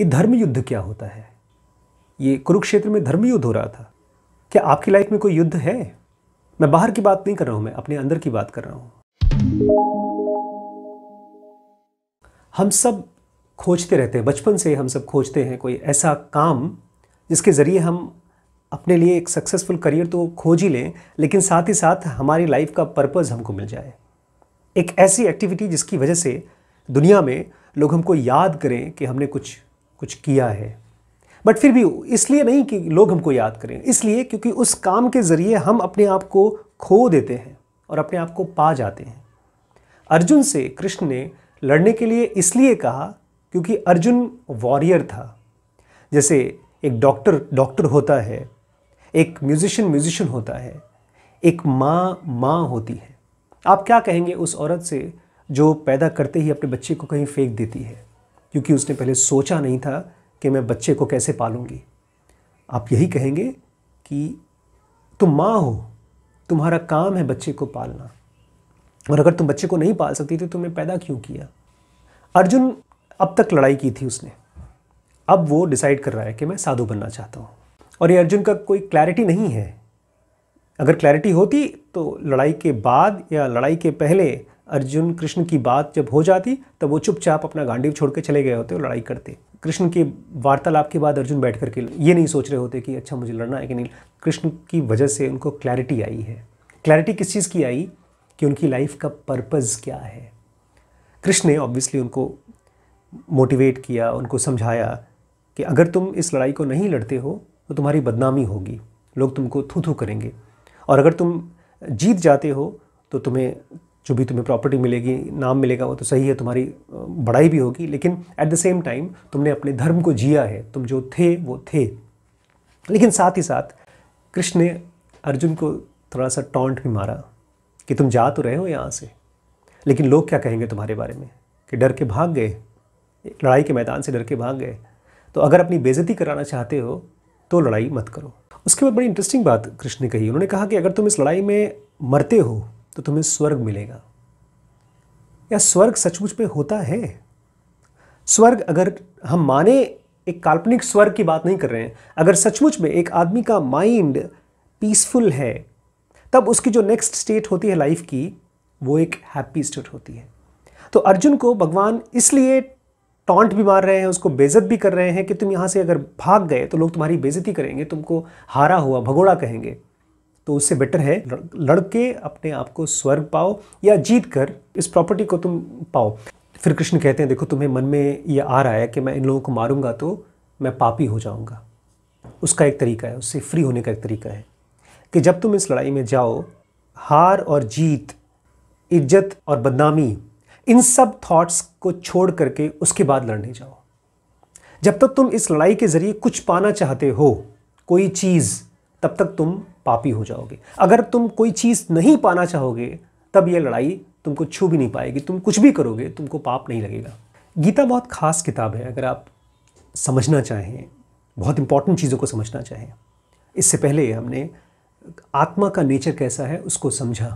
ये धर्म युद्ध क्या होता है? ये कुरुक्षेत्र में धर्म युद्ध हो रहा था। क्या आपकी लाइफ में कोई युद्ध है? मैं बाहर की बात नहीं कर रहा हूं, मैं अपने अंदर की बात कर रहा हूं। हम सब खोजते रहते हैं, बचपन से हम सब खोजते हैं कोई ऐसा काम जिसके ज़रिए हम अपने लिए एक सक्सेसफुल करियर तो खोज ही लें, लेकिन साथ ही साथ हमारी लाइफ का पर्पस हमको मिल जाए। एक ऐसी एक्टिविटी जिसकी वजह से दुनिया में लोग हमको याद करें कि हमने कुछ किया है। बट फिर भी इसलिए नहीं कि लोग हमको याद करें, इसलिए क्योंकि उस काम के ज़रिए हम अपने आप को खो देते हैं और अपने आप को पा जाते हैं। अर्जुन से कृष्ण ने लड़ने के लिए इसलिए कहा क्योंकि अर्जुन वॉरियर था। जैसे एक डॉक्टर होता है, एक म्यूजिशियन होता है, एक माँ होती है। आप क्या कहेंगे उस औरत से जो पैदा करते ही अपने बच्चे को कहीं फेंक देती है क्योंकि उसने पहले सोचा नहीं था कि मैं बच्चे को कैसे पालूंगी? आप यही कहेंगे कि तुम माँ हो, तुम्हारा काम है बच्चे को पालना, और अगर तुम बच्चे को नहीं पाल सकती तो तुमने पैदा क्यों किया? अर्जुन अब तक लड़ाई की थी उसने, अब वो डिसाइड कर रहा है कि मैं साधु बनना चाहता हूँ। और ये अर्जुन का कोई क्लैरिटी नहीं है। अगर क्लैरिटी होती तो लड़ाई के बाद या लड़ाई के पहले अर्जुन कृष्ण की बात जब हो जाती तब वो चुपचाप अपना गांडीव छोड़ के चले गए होते और लड़ाई करते। कृष्ण के वार्तालाप के बाद अर्जुन बैठ करके ये नहीं सोच रहे होते कि अच्छा मुझे लड़ना है कि नहीं। कृष्ण की वजह से उनको क्लैरिटी आई है। क्लैरिटी किस चीज़ की आई? कि उनकी लाइफ का पर्पज़ क्या है। कृष्ण ने ऑब्वियसली उनको मोटिवेट किया, उनको समझाया कि अगर तुम इस लड़ाई को नहीं लड़ते हो तो तुम्हारी बदनामी होगी, लोग तुमको थू थू करेंगे, और अगर तुम जीत जाते हो तो तुम्हें जो भी तुम्हें प्रॉपर्टी मिलेगी, नाम मिलेगा, वो तो सही है, तुम्हारी बड़ाई भी होगी, लेकिन एट द सेम टाइम तुमने अपने धर्म को जिया है, तुम जो थे वो थे। लेकिन साथ ही साथ कृष्ण ने अर्जुन को थोड़ा सा टॉन्ट भी मारा कि तुम जा तो रहे हो यहाँ से, लेकिन लोग क्या कहेंगे तुम्हारे बारे में कि डर के भाग गए, लड़ाई के मैदान से डर के भाग गए। तो अगर अपनी बेइज्जती कराना चाहते हो तो लड़ाई मत करो। उसके बाद बड़ी इंटरेस्टिंग बात कृष्ण ने कही। उन्होंने कहा कि अगर तुम इस लड़ाई में मरते हो तो तुम्हें स्वर्ग मिलेगा। या स्वर्ग सचमुच में होता है? स्वर्ग अगर हम माने, एक काल्पनिक स्वर्ग की बात नहीं कर रहे हैं, अगर सचमुच में एक आदमी का माइंड पीसफुल है तब उसकी जो नेक्स्ट स्टेट होती है लाइफ की, वो एक हैप्पी स्टेट होती है। तो अर्जुन को भगवान इसलिए टॉन्ट भी मार रहे हैं, उसको बेइज्जत भी कर रहे हैं कि तुम यहाँ से अगर भाग गए तो लोग तुम्हारी बेइज्जती करेंगे, तुमको हारा हुआ भगोड़ा कहेंगे। तो उससे बेटर है लड़के अपने आप को स्वर्ग पाओ या जीत कर इस प्रॉपर्टी को तुम पाओ। फिर कृष्ण कहते हैं देखो तुम्हें मन में ये आ रहा है कि मैं इन लोगों को मारूंगा तो मैं पापी हो जाऊंगा। उसका एक तरीका है, उससे फ्री होने का एक तरीका है कि जब तुम इस लड़ाई में जाओ, हार और जीत, इज्जत और बदनामी, इन सब थॉट्स को छोड़ करके उसके बाद लड़ने जाओ। जब तक तुम इस लड़ाई के जरिए कुछ पाना चाहते हो, कोई चीज़, तब तक तुम पापी हो जाओगे। अगर तुम कोई चीज़ नहीं पाना चाहोगे तब यह लड़ाई तुमको छू भी नहीं पाएगी। तुम कुछ भी करोगे तुमको पाप नहीं लगेगा। गीता बहुत खास किताब है। अगर आप समझना चाहें, बहुत इंपॉर्टेंट चीज़ों को समझना चाहें, इससे पहले हमने आत्मा का नेचर कैसा है उसको समझा।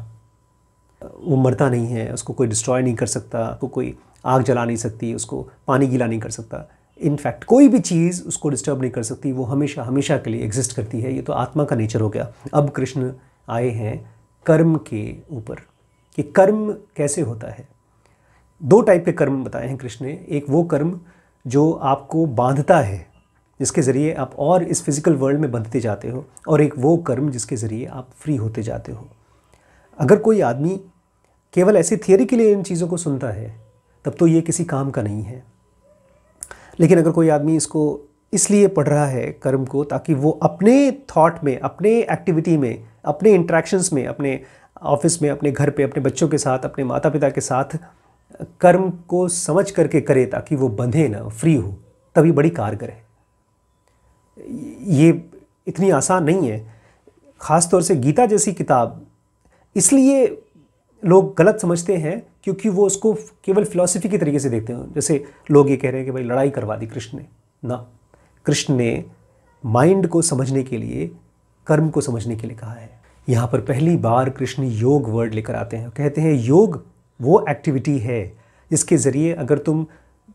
वो मरता नहीं है, उसको कोई डिस्ट्रॉय नहीं कर सकता, उसको कोई आग जला नहीं सकती, उसको पानी गीला नहीं कर सकता, इनफैक्ट कोई भी चीज़ उसको डिस्टर्ब नहीं कर सकती, वो हमेशा हमेशा के लिए एग्जिस्ट करती है। ये तो आत्मा का नेचर हो गया। अब कृष्ण आए हैं कर्म के ऊपर कि कर्म कैसे होता है। दो टाइप के कर्म बताए हैं कृष्ण ने। एक वो कर्म जो आपको बांधता है, जिसके ज़रिए आप और इस फिज़िकल वर्ल्ड में बंधते जाते हो, और एक वो कर्म जिसके ज़रिए आप फ्री होते जाते हो। अगर कोई आदमी केवल ऐसी थियरी के लिए इन चीज़ों को सुनता है तब तो ये किसी काम का नहीं है। लेकिन अगर कोई आदमी इसको इसलिए पढ़ रहा है कर्म को ताकि वो अपने थॉट में, अपने एक्टिविटी में, अपने इंट्रैक्शंस में, अपने ऑफिस में, अपने घर पे, अपने बच्चों के साथ, अपने माता पिता के साथ कर्म को समझ करके करे ताकि वो बंधे ना, फ्री हो, तभी बड़ी कारगर है। ये इतनी आसान नहीं है। ख़ास तौर से गीता जैसी किताब इसलिए लोग गलत समझते हैं क्योंकि वो उसको केवल फिलॉसफी के तरीके से देखते हैं। जैसे लोग ये कह रहे हैं कि भाई लड़ाई करवा दी कृष्ण ने। ना, कृष्ण ने माइंड को समझने के लिए, कर्म को समझने के लिए कहा है। यहाँ पर पहली बार कृष्ण योग वर्ड लेकर आते हैं। कहते हैं योग वो एक्टिविटी है जिसके ज़रिए अगर तुम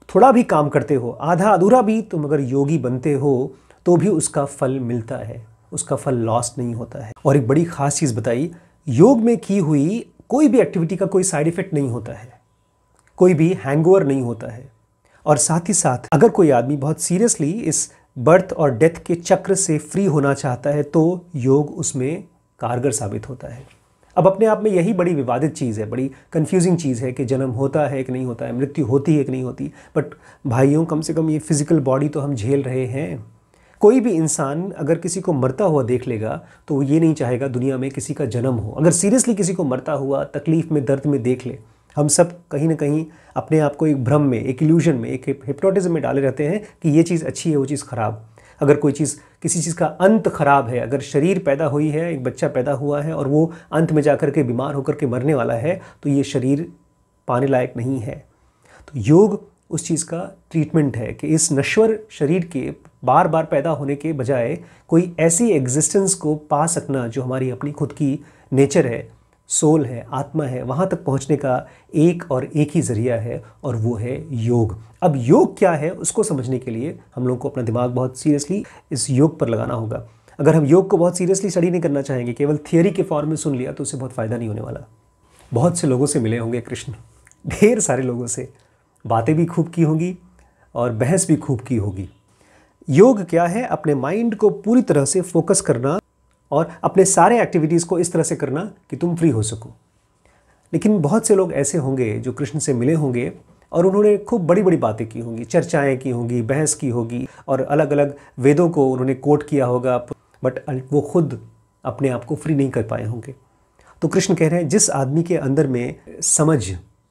थोड़ा भी काम करते हो, आधा अधूरा भी तुम अगर योगी बनते हो तो भी उसका फल मिलता है, उसका फल लॉस्ट नहीं होता है। और एक बड़ी खास चीज़ बताई, योग में की हुई कोई भी एक्टिविटी का कोई साइड इफेक्ट नहीं होता है, कोई भी हैंगओवर नहीं होता है। और साथ ही साथ अगर कोई आदमी बहुत सीरियसली इस बर्थ और डेथ के चक्र से फ्री होना चाहता है तो योग उसमें कारगर साबित होता है। अब अपने आप में यही बड़ी विवादित चीज़ है, बड़ी कंफ्यूजिंग चीज़ है कि जन्म होता है कि नहीं होता है, मृत्यु होती है कि नहीं होती। बट भाइयों, कम से कम ये फिजिकल बॉडी तो हम झेल रहे हैं। कोई भी इंसान अगर किसी को मरता हुआ देख लेगा तो वो ये नहीं चाहेगा दुनिया में किसी का जन्म हो। अगर सीरियसली किसी को मरता हुआ तकलीफ में, दर्द में देख ले, हम सब कहीं ना कहीं अपने आप को एक भ्रम में, एक इल्यूजन में, एक हिप्नोटिज्म में डाले रहते हैं कि ये चीज़ अच्छी है, वो चीज़ खराब। अगर कोई चीज़, किसी चीज़ का अंत खराब है, अगर शरीर पैदा हुई है, एक बच्चा पैदा हुआ है और वो अंत में जाकर के बीमार होकर के मरने वाला है, तो ये शरीर पाने लायक नहीं है। तो योग उस चीज़ का ट्रीटमेंट है कि इस नश्वर शरीर के बार बार पैदा होने के बजाय कोई ऐसी एग्जिस्टेंस को पा सकना जो हमारी अपनी खुद की नेचर है, सोल है, आत्मा है, वहाँ तक पहुँचने का एक और एक ही ज़रिया है और वो है योग। अब योग क्या है उसको समझने के लिए हम लोग को अपना दिमाग बहुत सीरियसली इस योग पर लगाना होगा। अगर हम योग को बहुत सीरियसली स्टडी नहीं करना चाहेंगे, केवल थियोरी के फॉर्म में सुन लिया, तो उससे बहुत फ़ायदा नहीं होने वाला। बहुत से लोगों से मिले होंगे कृष्ण, ढेर सारे लोगों से बातें भी खूब की होंगी और बहस भी खूब की होगी। योग क्या है? अपने माइंड को पूरी तरह से फोकस करना और अपने सारे एक्टिविटीज़ को इस तरह से करना कि तुम फ्री हो सको। लेकिन बहुत से लोग ऐसे होंगे जो कृष्ण से मिले होंगे और उन्होंने खूब बड़ी बड़ी बातें की होंगी, चर्चाएं की होंगी, बहस की होगी और अलग अलग वेदों को उन्होंने कोट किया होगा, बट वो खुद अपने आप को फ्री नहीं कर पाए होंगे। तो कृष्ण कह रहे हैं जिस आदमी के अंदर में समझ,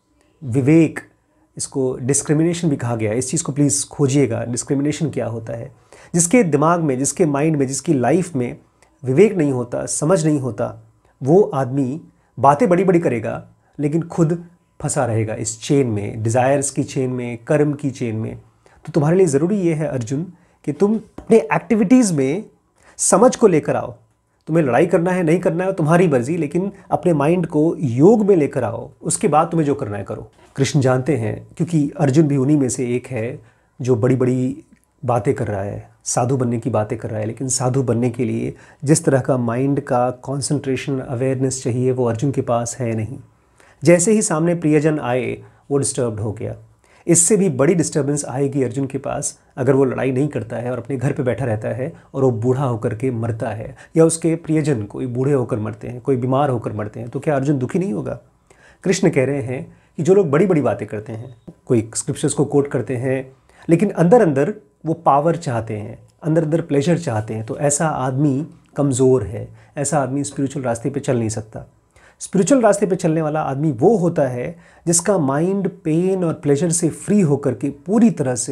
विवेक, इसको डिस्क्रिमिनेशन भी कहा गया है, इस चीज़ को प्लीज़ खोजिएगा, डिस्क्रिमिनेशन क्या होता है। जिसके दिमाग में, जिसके माइंड में, जिसकी लाइफ में विवेक नहीं होता, समझ नहीं होता, वो आदमी बातें बड़ी बड़ी करेगा लेकिन खुद फंसा रहेगा इस चेन में, डिज़ायर्स की चेन में, कर्म की चेन में। तो तुम्हारे लिए ज़रूरी ये है अर्जुन कि तुम अपने एक्टिविटीज़ में समझ को लेकर आओ। तुम्हें लड़ाई करना है, नहीं करना है, तुम्हारी मर्जी, लेकिन अपने माइंड को योग में लेकर आओ, उसके बाद तुम्हें जो करना है करो। कृष्ण जानते हैं, क्योंकि अर्जुन भी उन्हीं में से एक है जो बड़ी बड़ी बातें कर रहा है, साधु बनने की बातें कर रहा है, लेकिन साधु बनने के लिए जिस तरह का माइंड का कंसंट्रेशन, अवेयरनेस चाहिए वो अर्जुन के पास है नहीं। जैसे ही सामने प्रियजन आए वो डिस्टर्ब्ड हो गया। इससे भी बड़ी डिस्टर्बेंस आएगी अर्जुन के पास अगर वो लड़ाई नहीं करता है और अपने घर पे बैठा रहता है और वो बूढ़ा होकर के मरता है, या उसके प्रियजन कोई बूढ़े होकर मरते हैं, कोई बीमार होकर मरते हैं, तो क्या अर्जुन दुखी नहीं होगा? कृष्ण कह रहे हैं कि जो लोग बड़ी बड़ी बातें करते हैं, कोई स्क्रिप्चर्स को कोट करते हैं, लेकिन अंदर अंदर वो पावर चाहते हैं, अंदर अंदर प्लेजर चाहते हैं, तो ऐसा आदमी कमज़ोर है, ऐसा आदमी स्पिरिचुअल रास्ते पे चल नहीं सकता। स्पिरिचुअल रास्ते पे चलने वाला आदमी वो होता है जिसका माइंड पेन और प्लेजर से फ्री होकर के पूरी तरह से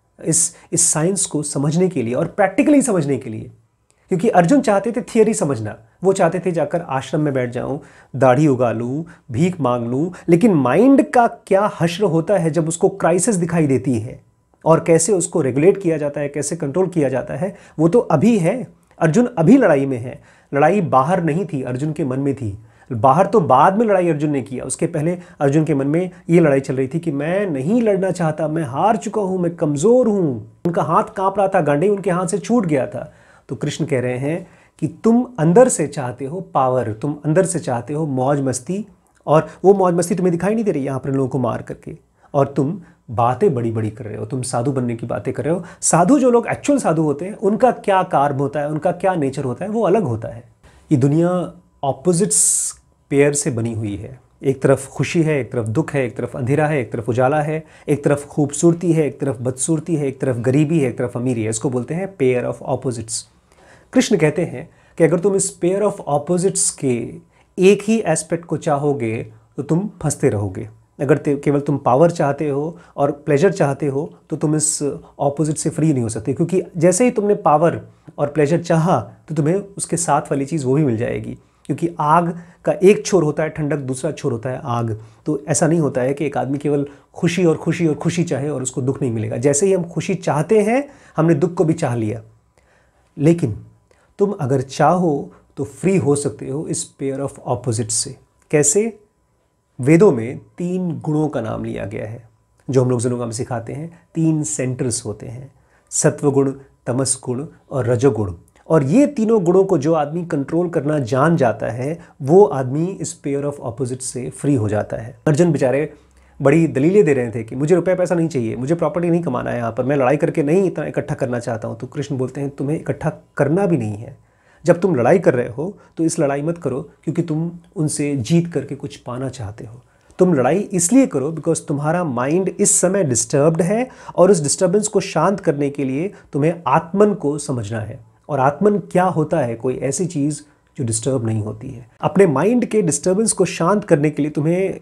इस साइंस को समझने के लिए और प्रैक्टिकली समझने के लिए, क्योंकि अर्जुन चाहते थे थियरी समझना, वो चाहते थे जाकर आश्रम में बैठ जाऊं, दाढ़ी उगा लूं, भीख मांग लूं, लेकिन माइंड का क्या हश्र होता है जब उसको क्राइसिस दिखाई देती है और कैसे उसको रेगुलेट किया जाता है, कैसे कंट्रोल किया जाता है, वो तो अभी है। अर्जुन अभी लड़ाई में है। लड़ाई बाहर नहीं थी, अर्जुन के मन में थी। बाहर तो बाद में लड़ाई अर्जुन ने किया, उसके पहले अर्जुन के मन में ये लड़ाई चल रही थी कि मैं नहीं लड़ना चाहता, मैं हार चुका हूं, मैं कमज़ोर हूं। उनका हाथ कांप रहा था, गांडी उनके हाथ से छूट गया था। तो कृष्ण कह रहे हैं कि तुम अंदर से चाहते हो पावर, तुम अंदर से चाहते हो मौज मस्ती, और वो मौज मस्ती तुम्हें दिखाई नहीं दे रही यहाँ पर लोगों को मार करके, और तुम बातें बड़ी बड़ी कर रहे हो, तुम साधु बनने की बातें कर रहे हो। साधु, जो लोग एक्चुअल साधु होते हैं, उनका क्या कार्म होता है, उनका क्या नेचर होता है, वो अलग होता है। ये दुनिया ऑपोजिट्स पेयर से बनी हुई है। एक तरफ खुशी है, एक तरफ दुख है, एक तरफ अंधेरा है, एक तरफ उजाला है, एक तरफ खूबसूरती है, एक तरफ बदसूरती है, एक तरफ गरीबी है, एक तरफ अमीरी है। इसको बोलते हैं पेयर ऑफ ऑपोजिट्स। कृष्ण कहते हैं कि अगर तुम इस पेयर ऑफ ऑपोजिट्स के एक ही एस्पेक्ट को चाहोगे तो तुम फंसते रहोगे। अगर केवल तुम पावर चाहते हो और प्लेजर चाहते हो तो तुम इस ऑपोजिट से फ्री नहीं हो सकते, क्योंकि जैसे ही तुमने पावर और प्लेजर चाहा तो तुम्हें उसके साथ वाली चीज़ वो भी मिल जाएगी। क्योंकि आग का एक छोर होता है ठंडक, दूसरा छोर होता है आग। तो ऐसा नहीं होता है कि एक आदमी केवल खुशी और खुशी और खुशी चाहे और उसको दुख नहीं मिलेगा। जैसे ही हम खुशी चाहते हैं, हमने दुख को भी चाह लिया। लेकिन तुम अगर चाहो तो फ्री हो सकते हो इस पेयर ऑफ ऑपोजिट से। कैसे? वेदों में 3 गुणों का नाम लिया गया है। जो हम लोग जुनोगा में सिखाते हैं, 3 सेंटर्स होते हैं, सत्वगुण, तमस गुण और रजोगुण। और ये तीनों गुणों को जो आदमी कंट्रोल करना जान जाता है, वो आदमी इस पेयर ऑफ ऑपोजिट से फ्री हो जाता है। अर्जुन बेचारे बड़ी दलीलें दे रहे थे कि मुझे रुपया पैसा नहीं चाहिए, मुझे प्रॉपर्टी नहीं कमाना है, यहाँ पर मैं लड़ाई करके नहीं इतना इकट्ठा करना चाहता हूँ। तो कृष्ण बोलते हैं तुम्हें इकट्ठा करना भी नहीं है। जब तुम लड़ाई कर रहे हो तो इस लड़ाई मत करो क्योंकि तुम उनसे जीत करके कुछ पाना चाहते हो। तुम लड़ाई इसलिए करो बिकॉज तुम्हारा माइंड इस समय डिस्टर्ब्ड है और उस डिस्टर्बेंस को शांत करने के लिए तुम्हें आत्मन को समझना है। और आत्मन क्या होता है? कोई ऐसी चीज़ जो डिस्टर्ब नहीं होती है। अपने माइंड के डिस्टर्बेंस को शांत करने के लिए तुम्हें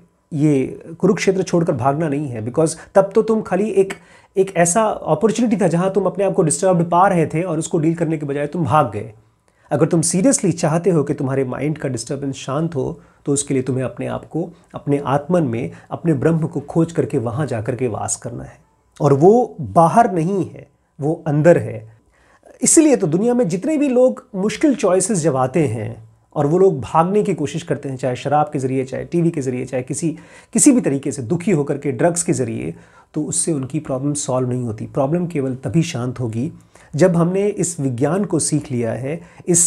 ये कुरुक्षेत्र छोड़कर भागना नहीं है, बिकॉज तब तो तुम खाली एक ऐसा अपॉर्चुनिटी था जहां तुम अपने आप को डिस्टर्ब्ड पा रहे थे और उसको डील करने के बजाय तुम भाग गए। अगर तुम सीरियसली चाहते हो कि तुम्हारे माइंड का डिस्टर्बेंस शांत हो तो उसके लिए तुम्हें अपने आप को, अपने आत्मन में, अपने ब्रह्म को खोज करके वहाँ जा कर के वास करना है। और वो बाहर नहीं है, वो अंदर है। इसलिए तो दुनिया में जितने भी लोग मुश्किल चॉइसेस जब आते हैं और वो लोग भागने की कोशिश करते हैं, चाहे शराब के ज़रिए, चाहे टीवी के ज़रिए, चाहे किसी भी तरीके से दुखी होकर के ड्रग्स के ज़रिए, तो उससे उनकी प्रॉब्लम सॉल्व नहीं होती। प्रॉब्लम केवल तभी शांत होगी जब हमने इस विज्ञान को सीख लिया है,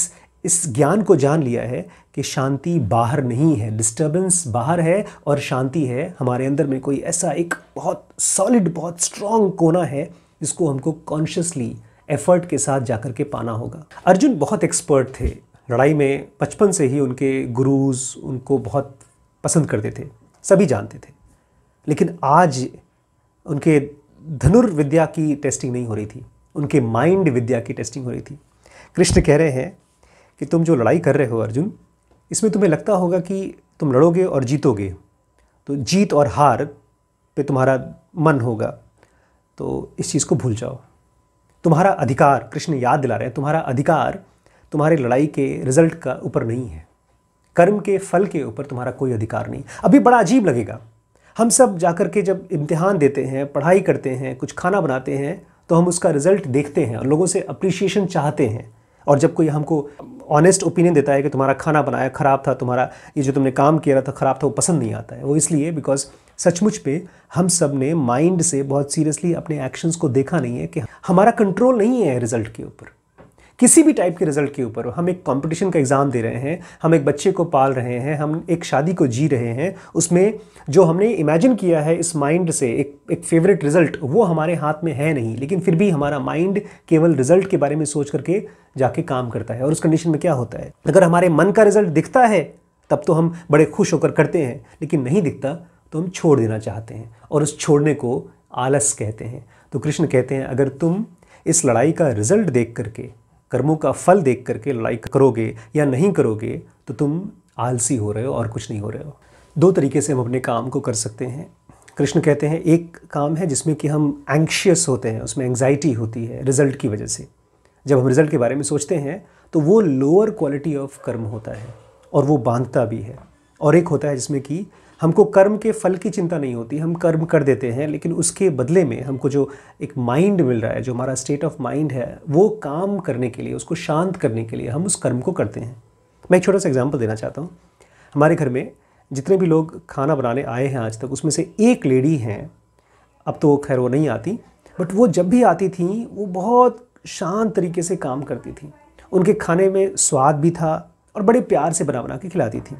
इस ज्ञान को जान लिया है कि शांति बाहर नहीं है, डिस्टर्बेंस बाहर है और शांति है हमारे अंदर में। कोई ऐसा एक बहुत सॉलिड, बहुत स्ट्रॉन्ग कोना है जिसको हमको कॉन्शियसली एफर्ट के साथ जाकर के पाना होगा। अर्जुन बहुत एक्सपर्ट थे लड़ाई में। बचपन से ही उनके गुरुज उनको बहुत पसंद करते थे, सभी जानते थे। लेकिन आज उनके धनुर्विद्या की टेस्टिंग नहीं हो रही थी, उनके माइंड विद्या की टेस्टिंग हो रही थी। कृष्ण कह रहे हैं कि तुम जो लड़ाई कर रहे हो अर्जुन, इसमें तुम्हें लगता होगा कि तुम लड़ोगे और जीतोगे, तो जीत और हार पे तुम्हारा मन होगा। तो इस चीज़ को भूल जाओ। तुम्हारा अधिकार, कृष्ण याद दिला रहे हैं, तुम्हारा अधिकार तुम्हारी लड़ाई के रिजल्ट का ऊपर नहीं है, कर्म के फल के ऊपर तुम्हारा कोई अधिकार नहीं। अभी बड़ा अजीब लगेगा, हम सब जाकर के जब इम्तिहान देते हैं, पढ़ाई करते हैं, कुछ खाना बनाते हैं, तो हम उसका रिजल्ट देखते हैं और लोगों से अप्रिशिएशन चाहते हैं। और जब कोई हमको ऑनेस्ट ओपिनियन देता है कि तुम्हारा खाना बनाया ख़राब था, तुम्हारा ये जो तुमने काम किया था ख़राब था, वो पसंद नहीं आता है। वो इसलिए बिकॉज सचमुच पे हम सब ने माइंड से बहुत सीरियसली अपने एक्शंस को देखा नहीं है कि हमारा कंट्रोल नहीं है रिजल्ट के ऊपर, किसी भी टाइप के रिजल्ट के ऊपर। हम एक कंपटीशन का एग्ज़ाम दे रहे हैं, हम एक बच्चे को पाल रहे हैं, हम एक शादी को जी रहे हैं, उसमें जो हमने इमेजिन किया है इस माइंड से एक फेवरेट रिजल्ट, वो हमारे हाथ में है नहीं। लेकिन फिर भी हमारा माइंड केवल रिजल्ट के बारे में सोच करके जाके काम करता है। और उस कंडीशन में क्या होता है, अगर हमारे मन का रिजल्ट दिखता है तब तो हम बड़े खुश होकर करते हैं, लेकिन नहीं दिखता तो हम छोड़ देना चाहते हैं, और उस छोड़ने को आलस कहते हैं। तो कृष्ण कहते हैं अगर तुम इस लड़ाई का रिजल्ट देख करके, कर्मों का फल देख करके लड़ाई करोगे या नहीं करोगे, तो तुम आलसी हो रहे हो और कुछ नहीं हो रहे हो। 2 तरीके से हम अपने काम को कर सकते हैं। कृष्ण कहते हैं एक काम है जिसमें कि हम एंग्शियस होते हैं, उसमें एंग्जाइटी होती है रिजल्ट की वजह से। जब हम रिजल्ट के बारे में सोचते हैं तो वो लोअर क्वालिटी ऑफ कर्म होता है और वो बांधता भी है। और एक होता है जिसमें कि हमको कर्म के फल की चिंता नहीं होती, हम कर्म कर देते हैं, लेकिन उसके बदले में हमको जो एक माइंड मिल रहा है, जो हमारा स्टेट ऑफ माइंड है, वो काम करने के लिए, उसको शांत करने के लिए हम उस कर्म को करते हैं। मैं एक छोटा सा एग्जांपल देना चाहता हूँ। हमारे घर में जितने भी लोग खाना बनाने आए हैं आज तक, उसमें से एक लेडी हैं, अब तो खैर वो नहीं आती, बट वो जब भी आती थी वो बहुत शांत तरीके से काम करती थी। उनके खाने में स्वाद भी था और बड़े प्यार से बना के खिलाती थी।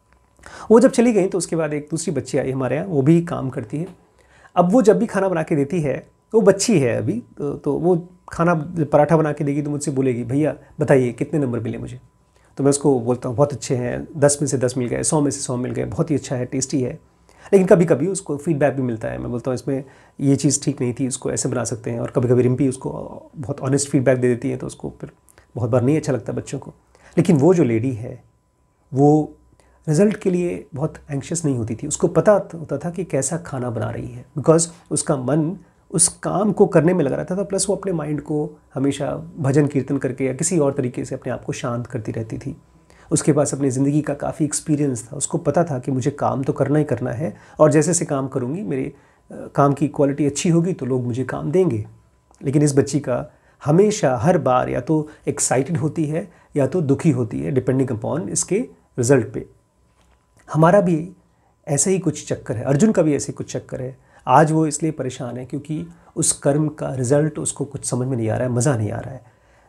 वो जब चली गई तो उसके बाद एक दूसरी बच्ची आई हमारे यहाँ, वो भी काम करती है। अब वो जब भी खाना बना के देती है, वो बच्ची है अभी, तो वो खाना पराठा बना के देगी तो मुझसे बोलेगी भैया बताइए कितने नंबर मिले मुझे। तो मैं उसको बोलता हूँ बहुत अच्छे हैं, 10 में से 10 मिल गए, 100 में से 100 मिल गए, बहुत ही अच्छा है, टेस्टी है। लेकिन कभी कभी उसको फीडबैक भी मिलता है। मैं बोलता हूँ इसमें ये चीज़ ठीक नहीं थी, इसको ऐसे बना सकते हैं। और कभी कभी रिम्पी उसको बहुत ऑनेस्ट फीडबैक दे देती है, तो उसको फिर बहुत बार नहीं अच्छा लगता बच्चों को। लेकिन वो जो लेडी है वो रिज़ल्ट के लिए बहुत एंग्शियस नहीं होती थी, उसको पता होता था कि कैसा खाना बना रही है, बिकॉज उसका मन उस काम को करने में लगा रहता था। प्लस वो अपने माइंड को हमेशा भजन कीर्तन करके या किसी और तरीके से अपने आप को शांत करती रहती थी। उसके पास अपनी ज़िंदगी का काफ़ी एक्सपीरियंस था, उसको पता था कि मुझे काम तो करना ही करना है, और जैसे से काम करूँगी, मेरे काम की क्वालिटी अच्छी होगी तो लोग मुझे काम देंगे। लेकिन इस बच्ची का हमेशा हर बार या तो एक्साइटेड होती है या तो दुखी होती है, डिपेंडिंग अपॉन इसके रिज़ल्ट पे। हमारा भी ऐसे ही कुछ चक्कर है, अर्जुन का भी ऐसे ही कुछ चक्कर है। आज वो इसलिए परेशान है क्योंकि उस कर्म का रिजल्ट उसको कुछ समझ में नहीं आ रहा है, मज़ा नहीं आ रहा है।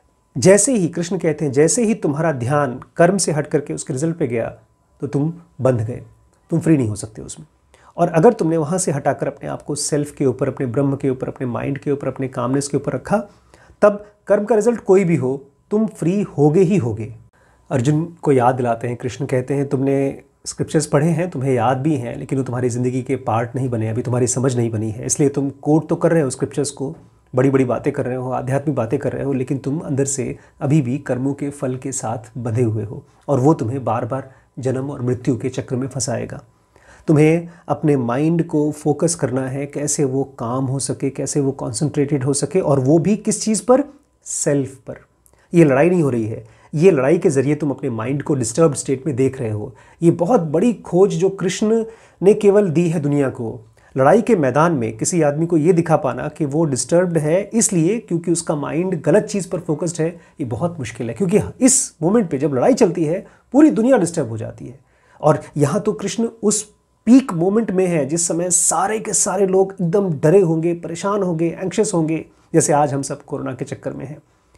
जैसे ही कृष्ण कहते हैं, जैसे ही तुम्हारा ध्यान कर्म से हट करके उसके रिजल्ट पे गया तो तुम बंध गए, तुम फ्री नहीं हो सकते उसमें। और अगर तुमने वहाँ से हटाकर अपने आप को सेल्फ के ऊपर, अपने ब्रह्म के ऊपर, अपने माइंड के ऊपर, अपने कामनेस के ऊपर रखा, तब कर्म का रिजल्ट कोई भी हो तुम फ्री होगे ही होगे। अर्जुन को याद दिलाते हैं, कृष्ण कहते हैं तुमने स्क्रिप्चर्स पढ़े हैं, तुम्हें याद भी हैं, लेकिन वो तुम्हारी ज़िंदगी के पार्ट नहीं बने, अभी तुम्हारी समझ नहीं बनी है। इसलिए तुम कोट तो कर रहे हो स्क्रिप्चर्स को, बड़ी बड़ी बातें कर रहे हो, आध्यात्मिक बातें कर रहे हो, लेकिन तुम अंदर से अभी भी कर्मों के फल के साथ बंधे हुए हो, और वो तुम्हें बार बार जन्म और मृत्यु के चक्र में फंसाएगा। तुम्हें अपने माइंड को फोकस करना है, कैसे वो काम हो सके, कैसे वो कॉन्सेंट्रेटेड हो सके, और वो भी किस चीज़ पर? सेल्फ पर। ये लड़ाई नहीं हो रही है, ये लड़ाई के ज़रिए तुम अपने माइंड को डिस्टर्ब्ड स्टेट में देख रहे हो। ये बहुत बड़ी खोज जो कृष्ण ने केवल दी है दुनिया को। लड़ाई के मैदान में किसी आदमी को ये दिखा पाना कि वो डिस्टर्ब्ड है इसलिए क्योंकि उसका माइंड गलत चीज़ पर फोकस्ड है, ये बहुत मुश्किल है। क्योंकि इस मोमेंट पे जब लड़ाई चलती है पूरी दुनिया डिस्टर्ब हो जाती है। और यहाँ तो कृष्ण उस पीक मोमेंट में है जिस समय सारे के सारे लोग एकदम डरे होंगे, परेशान होंगे, एंक्शस होंगे, जैसे आज हम सब कोरोना के चक्कर में हैं।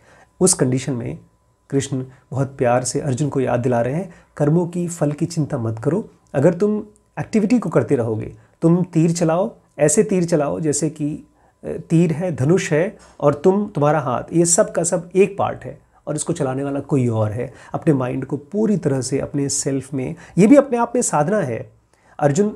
उस कंडीशन में कृष्ण बहुत प्यार से अर्जुन को याद दिला रहे हैं, कर्मों की फल की चिंता मत करो। अगर तुम एक्टिविटी को करते रहोगे, तुम तीर चलाओ, ऐसे तीर चलाओ जैसे कि तीर है, धनुष है, और तुम्हारा हाथ, ये सब का सब एक पार्ट है और इसको चलाने वाला कोई और है। अपने माइंड को पूरी तरह से अपने सेल्फ में, ये भी अपने आप में साधना है। अर्जुन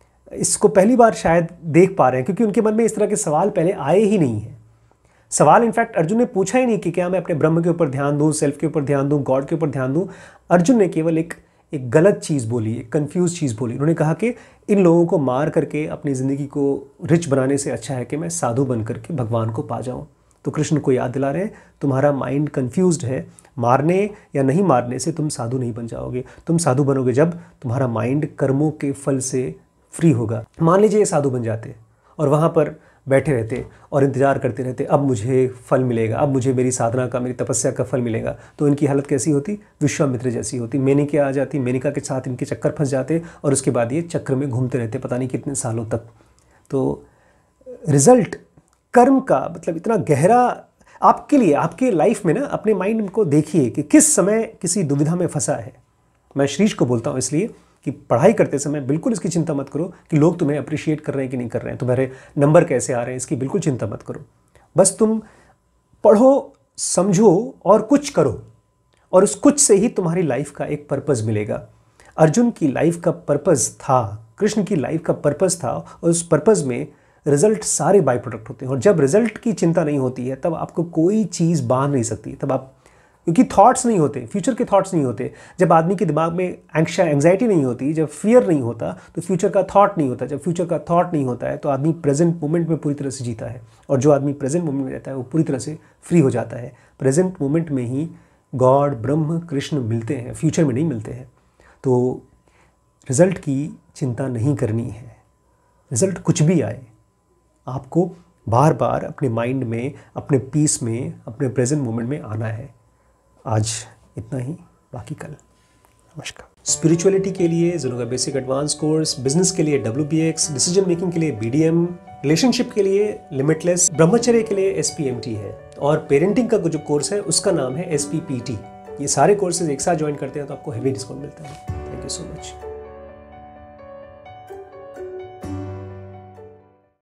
इसको पहली बार शायद देख पा रहे हैं क्योंकि उनके मन में इस तरह के सवाल पहले आए ही नहीं हैं। सवाल इनफैक्ट अर्जुन ने पूछा ही नहीं कि क्या मैं अपने ब्रह्म के ऊपर ध्यान दूं, सेल्फ के ऊपर ध्यान दूं, गॉड के ऊपर ध्यान दूं। अर्जुन ने केवल एक गलत चीज़ बोली, एक कंफ्यूज चीज़ बोली। उन्होंने कहा कि इन लोगों को मार करके अपनी ज़िंदगी को रिच बनाने से अच्छा है कि मैं साधु बन करके भगवान को पा जाऊँ। तो कृष्ण को याद दिला रहे हैं, तुम्हारा माइंड कंफ्यूज्ड है, मारने या नहीं मारने से तुम साधु नहीं बन जाओगे। तुम साधु बनोगे जब तुम्हारा माइंड कर्मों के फल से फ्री होगा। मान लीजिए ये साधु बन जाते और वहाँ पर बैठे रहते और इंतज़ार करते रहते, अब मुझे फल मिलेगा, अब मुझे मेरी साधना का, मेरी तपस्या का फल मिलेगा। तो इनकी हालत कैसी होती? विश्वामित्र जैसी होती। मेनका आ जाती, मेनका के साथ इनके चक्कर फंस जाते और उसके बाद ये चक्र में घूमते रहते पता नहीं कितने सालों तक। तो रिजल्ट कर्म का मतलब इतना गहरा आपके लिए, आपके लाइफ में ना, अपने माइंड को देखिए कि किस समय किसी दुविधा में फंसा है। मैं श्रीश को बोलता हूँ इसलिए कि पढ़ाई करते समय बिल्कुल इसकी चिंता मत करो कि लोग तुम्हें अप्रिशिएट कर रहे हैं कि नहीं कर रहे हैं, तुम्हारे नंबर कैसे आ रहे हैं, इसकी बिल्कुल चिंता मत करो। बस तुम पढ़ो, समझो और कुछ करो, और उस कुछ से ही तुम्हारी लाइफ का एक पर्पस मिलेगा। अर्जुन की लाइफ का पर्पस था, कृष्ण की लाइफ का पर्पस था, और उस पर्पस में रिजल्ट सारे बाई प्रोडक्ट होते हैं। और जब रिजल्ट की चिंता नहीं होती है तब आपको कोई चीज़ बांध नहीं सकती। तब आप, क्योंकि थॉट्स नहीं होते, फ्यूचर के थॉट्स नहीं होते। जब आदमी के दिमाग में एंग्जाइटी नहीं होती, जब फियर नहीं होता तो फ्यूचर का थॉट नहीं होता। जब फ्यूचर का थॉट नहीं होता है तो आदमी प्रेजेंट मोमेंट में पूरी तरह से जीता है, और जो आदमी प्रेजेंट मोमेंट में रहता है वो पूरी तरह से फ्री हो जाता है। प्रेजेंट मोमेंट में ही गॉड, ब्रह्म, कृष्ण मिलते हैं, फ्यूचर में नहीं मिलते हैं। तो रिजल्ट की चिंता नहीं करनी है। रिजल्ट कुछ भी आए, आपको बार बार अपने माइंड में, अपने पीस में, अपने प्रेजेंट मोमेंट में आना है। आज इतना ही, बाकी कल। नमस्कार। स्पिरिचुअलिटी के लिए ज़रूर का बेसिक एडवांस कोर्स, बिजनेस के लिए WBX, डिसीजन मेकिंग के लिए BDM, रिलेशनशिप के लिए लिमिटलेस, ब्रह्मचर्य के लिए SPMT है, और पेरेंटिंग का जो कोर्स है उसका नाम है SPPT। ये सारे कोर्सेज एक साथ ज्वाइन करते हैं तो आपको हेवी डिस्काउंट मिलता है। Thank you so much.